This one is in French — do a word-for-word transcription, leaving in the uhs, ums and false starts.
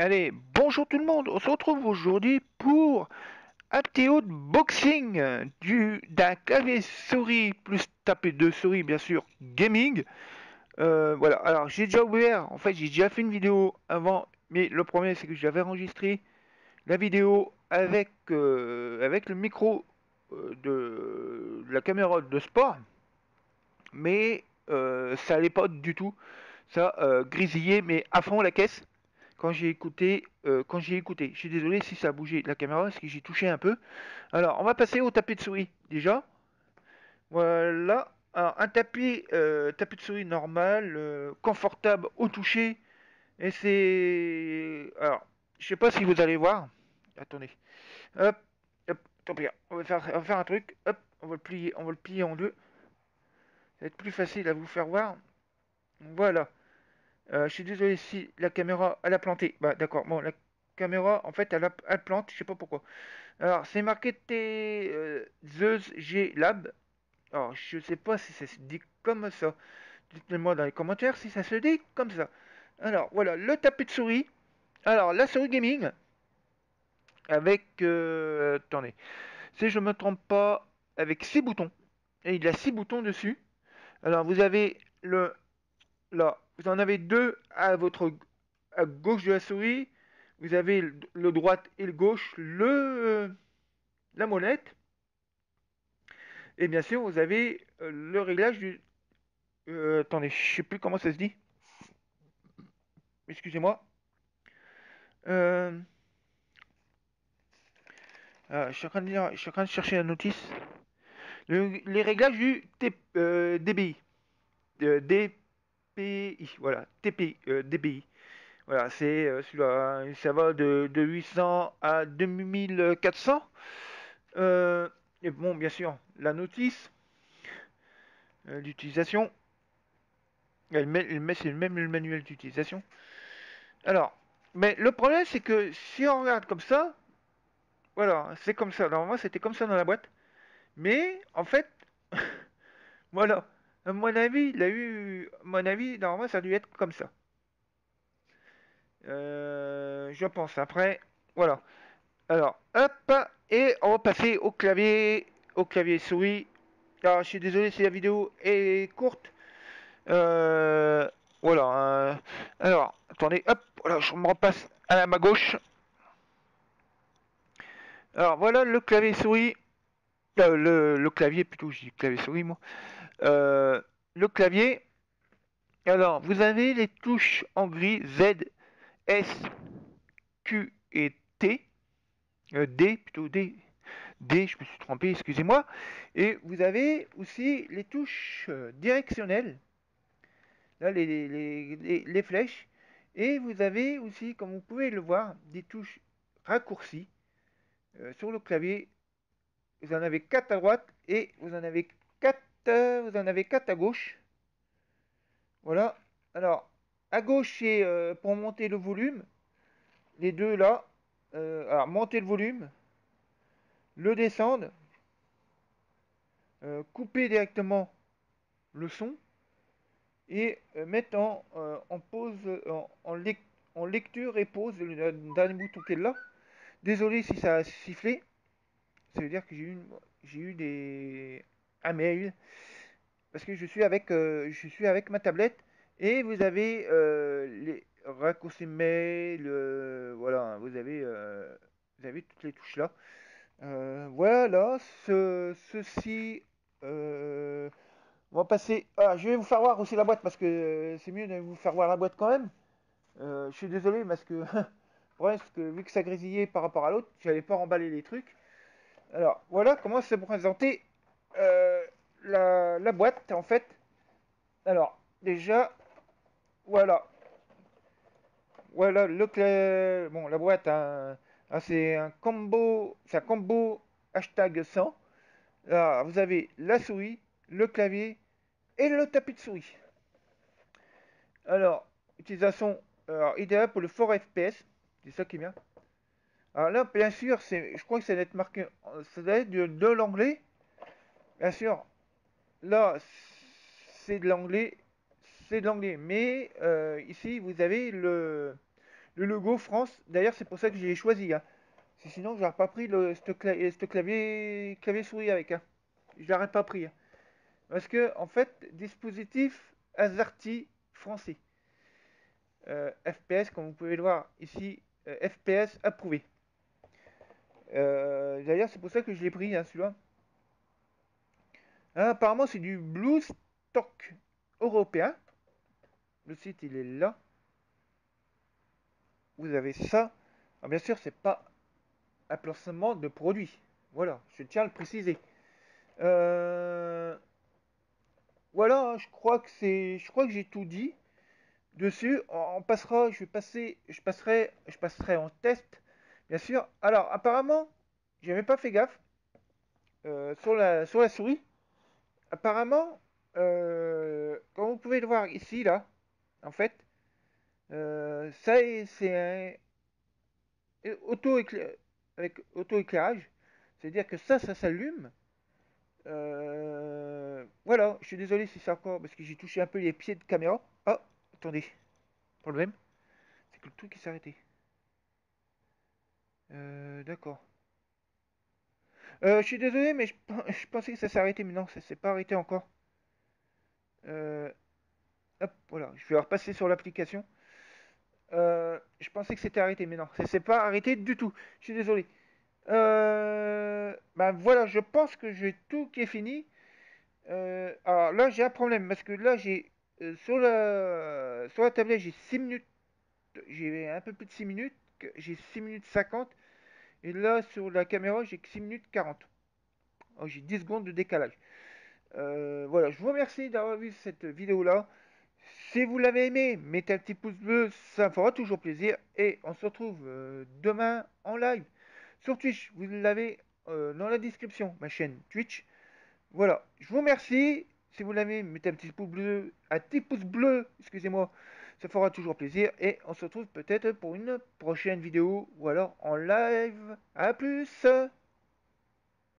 Allez, bonjour tout le monde, on se retrouve aujourd'hui pour un petit boxing du d'un clavier souris plus tapé de souris bien sûr gaming. Euh, voilà, alors j'ai déjà ouvert, en fait j'ai déjà fait une vidéo avant, mais le problème c'est que j'avais enregistré la vidéo avec, euh, avec le micro euh, de, de la caméra de sport, mais euh, ça allait pas du tout, ça euh, grésillait mais à fond la caisse quand j'ai écouté, euh, quand j'ai écouté. Je suis désolé si ça a bougé la caméra, parce que j'ai touché un peu. Alors, on va passer au tapis de souris, déjà. Voilà. Alors, un tapis, euh, tapis de souris normal, euh, confortable au toucher. Et c'est... Alors, je sais pas si vous allez voir. Attendez. Hop, hop, tant pis. On va faire, on va faire un truc. Hop, on va le plier, on va le plier en deux. Ça va être plus facile à vous faire voir. Voilà. Euh, je suis désolé si la caméra elle a planté. Bah d'accord, bon la caméra en fait elle, a, elle plante, je sais pas pourquoi. Alors c'est marqué T euh, Zeus G Lab. Alors je sais pas si ça se dit comme ça. Dites-le-moi dans les commentaires si ça se dit comme ça. Alors voilà le tapis de souris. Alors la souris gaming avec euh, attendez, si je me trompe pas, avec six boutons. Et il y a six boutons dessus. Alors vous avez le là, vous en avez deux à votre à gauche de la souris. Vous avez le, le droite et le gauche, le euh, la molette. Et bien sûr, vous avez euh, le réglage du. Euh, attendez, je sais plus comment ça se dit. Excusez-moi. Euh, ah, je suis en train de lire- je suis en train de chercher la notice. Le- les réglages du T- euh, D B I. Euh, D P I. Voilà. T P I. euh, D B I. Voilà, c'est euh, celui-là. Hein. Ça va de, de huit cents à deux mille quatre cents. Euh, et bon, bien sûr, la notice euh, d'utilisation. Elle met, elle met- c'est même le manuel d'utilisation. Alors, mais le problème, c'est que si on regarde comme ça, voilà, c'est comme ça. Normalement, c'était comme ça dans la boîte. Mais, en fait, voilà. À mon avis, il a eu. À mon avis, normalement, ça a dû être comme ça. Euh, je pense. Après, voilà. Alors, hop, et on va passer au clavier, au clavier souris. Alors, je suis désolé si la vidéo est courte. Euh, voilà. euh, alors, attendez, hop, voilà, je me repasse à ma gauche. Alors, voilà le clavier souris. Euh, le, le clavier, plutôt, je dis clavier souris, moi. Euh, le clavier. Alors, vous avez les touches en gris Z, S, Q et T. Euh, D, plutôt D. D, je me suis trompé, excusez-moi. Et vous avez aussi les touches euh, directionnelles. Là, les, les, les, les, les flèches. Et vous avez aussi, comme vous pouvez le voir, des touches raccourcies euh, sur le clavier. Vous en avez quatre à droite et vous en avez quatre, euh, vous en avez quatre à gauche. Voilà. Alors, à gauche, c'est euh, pour monter le volume. Les deux là. Euh, alors, monter le volume, le descendre, euh, couper directement le son et euh, mettre en, euh, en pause, en, en, lec en lecture et pause, le dernier bouton qui est là. Désolé si ça a sifflé. Ça veut dire que j'ai eu, j'ai eu des un mail parce que je suis avec, euh, je suis avec ma tablette et vous avez euh, les raccourcis mail, euh, voilà, vous avez, euh, vous avez toutes les touches là. Euh, voilà, ce, ceci, euh, on va passer. Ah, je vais vous faire voir aussi la boîte parce que euh, c'est mieux de vous faire voir la boîte quand même. Euh, je suis désolé parce que, ouais, parce que vu que ça grésillait par rapport à l'autre, j'allais pas remballer les trucs. Alors, voilà comment se présenter euh, la, la boîte en fait. Alors, déjà, voilà. Voilà le clé. Bon, la boîte, hein, hein, c'est un combo. C'est un combo hashtag cent. Là, vous avez la souris, le clavier et le tapis de souris. Alors, utilisation alors, idéale pour le fort F P S. C'est ça qui est bien. Alors là, bien sûr, c'est, je crois que ça doit être marqué. Ça doit être de, de l'anglais. Bien sûr, là, c'est de l'anglais. C'est de l'anglais. Mais euh, ici, vous avez le, le logo France. D'ailleurs, c'est pour ça que j'ai choisi. Hein. Sinon, j'aurais pas pris le ce, cla ce clavier clavier souris avec. Hein. Je l'aurais pas pris. Hein. Parce que en fait, dispositif AZERTY français. Euh, F P S, comme vous pouvez le voir ici, euh, F P S approuvé. Euh, D'ailleurs, c'est pour ça que je l'ai pris, hein, celui-là. Ah, apparemment, c'est du Blue Stock européen. Le site, il est là. Vous avez ça. Alors, bien sûr, c'est pas un placement de produit. Voilà, je tiens à le préciser. Euh, voilà, hein, je crois que c'est, je crois que j'ai tout dit dessus. On passera, je vais passer, je passerai, je passerai en test, bien sûr. Alors, apparemment, j'avais pas fait gaffe euh, sur la, sur la souris. Apparemment, euh, comme vous pouvez le voir ici, là, en fait, euh, ça c'est un auto avec auto-éclairage. C'est-à-dire que ça, ça s'allume. Euh, voilà, je suis désolé si c'est encore parce que j'ai touché un peu les pieds de caméra. Oh, attendez, problème, c'est que le truc s'est arrêté. Euh, d'accord. Euh, je suis désolé, mais je, je pensais que ça s'est arrêté, mais non, ça s'est pas arrêté encore. Euh, hop, voilà, je vais repasser sur l'application. Euh, je pensais que c'était arrêté, mais non, ça s'est pas arrêté du tout. Je suis désolé. Euh, ben voilà, je pense que j'ai tout qui est fini. Euh, alors là, j'ai un problème parce que là, j'ai euh, sur la sur la tablette, j'ai six minutes, j'ai un peu plus de six minutes, j'ai six minutes cinquante et là sur la caméra, j'ai que six minutes quarante. Oh, j'ai dix secondes de décalage. Euh, voilà, je vous remercie d'avoir vu cette vidéo là. Si vous l'avez aimé, mettez un petit pouce bleu, ça me fera toujours plaisir. Et on se retrouve euh, demain en live sur Twitch. Vous l'avez euh, dans la description, ma chaîne Twitch. Voilà, je vous remercie. Si vous l'avez, mettez un petit pouce bleu, un petit pouce bleu, excusez-moi, ça fera toujours plaisir. Et on se retrouve peut-être pour une prochaine vidéo ou alors en live. A plus!